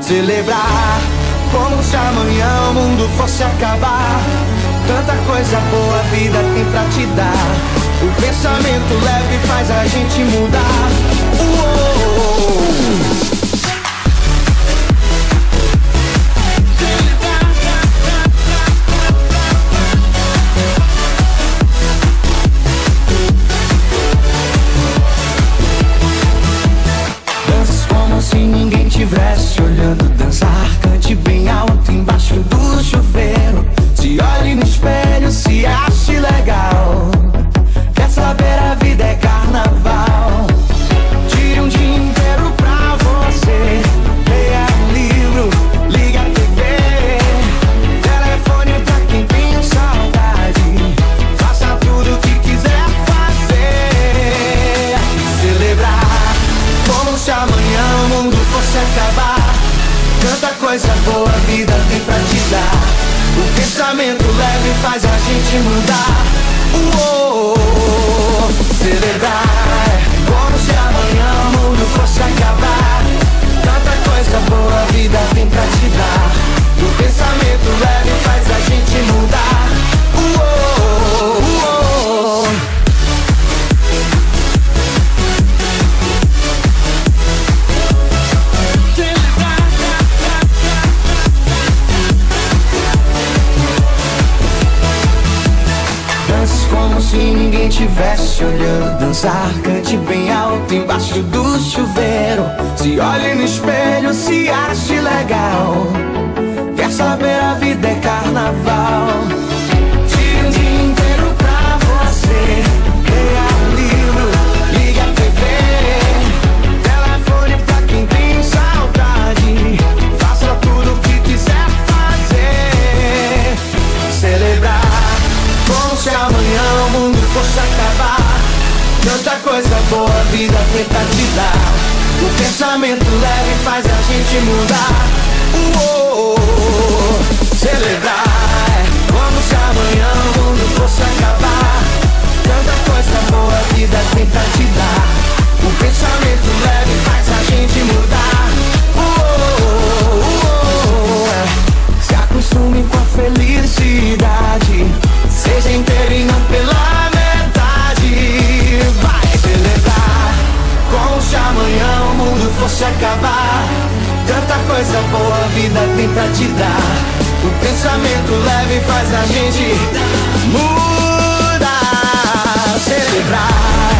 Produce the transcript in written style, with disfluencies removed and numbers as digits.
Celebrar como se amanhã o mundo fosse acabar. Tanta coisa boa a vida tem pra te dar. O pensamento leve faz a gente mudar. Uou! Se ninguém tivesse olhando dançar, cante bem alto embaixo do chuveiro. Se olhe no espelho, se ache legal. Quer saber, a vida é carnaval. Tire um dia inteiro pra você. Leia um livro, liga a TV. Telefone pra quem tem saudade. Faça tudo o que quiser fazer. Celebrar como se amanhã o mundo fosse acabar. Tanta coisa boa a vida tem pra te dar. O pensamento leve faz a gente mudar. Uou! Celebrar como se amanhã o mundo fosse acabar. Tanta coisa boa a vida tem pra te dar. O pensamento leve faz a gente mudar. Uou! Uou! Como se ninguém tivesse olhando dançar, cante bem alto embaixo do chuveiro. Se olhe no espelho, se ache legal. Quer saber, a vida é carnaval. Tire um dia inteiro pra você. Leia um livro, liga a TV. Telefone pra quem tem saudade. Faça tudo o que quiser fazer. Celebrar como se amanhã o mundo fosse acabar. Tanta coisa boa a vida tem pra te dar. O pensamento leve faz a gente mudar. Uou! Celebrar como se amanhã o mundo fosse acabar. Tanta coisa boa a vida tem pra te dar. O pensamento leve faz a gente mudar. Uou! Uou! Se acostume com a felicidade. Seja inteiro e não pela metade. Vai celebrar como se amanhã o mundo fosse acabar. Tanta coisa boa a vida tem pra te dar. O pensamento leve faz a gente mudar. Celebrar